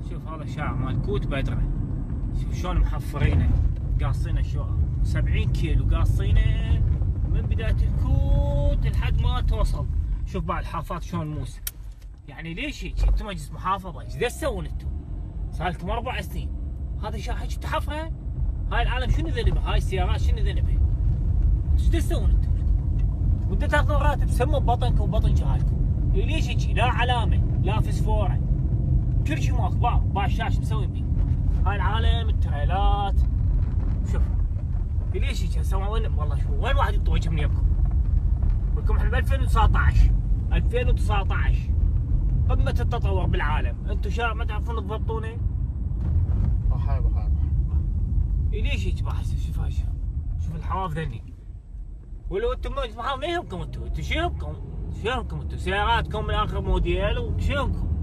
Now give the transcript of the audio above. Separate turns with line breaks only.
شوف هذا شارع مال كوت بدره، شوف شلون محفرينه، قاصينه شلون 70 كيلو قاصينه من بدايه الكوت لحد ما توصل. شوف بعد الحافات شلون موسى. يعني ليش هيك؟ انتم مجلس محافظه ايش تسوون انتم؟ صار لكم 4 سنين هذا الشارع هيك تحفره؟ هاي العالم شنو ذنبها؟ هاي السيارات شنو ذنبها؟ ايش تسوون انتم؟ وانتم تاخذون راتب سموا ببطنكم وبطن جهالكم. ليش هيك؟ لا علامه لا فسفوره، كل شيء ماكو. باع الشاشه مسوين بيه. هاي العالم التريلات. شوف ليش هيك سوون؟ والله شوف وين واحد يطوي وجه من يمكم؟ لكم احنا ب 2019 قمه التطور بالعالم، انتم شارع ما تعرفون تضبطونه؟
بحاول
ليش هيك بحس؟ شوف هاي شوف الحواف ذني. ولو انتم ما يهمكم انتم شو يهمكم؟ سياراتكم من اخر موديل وشو يهمكم؟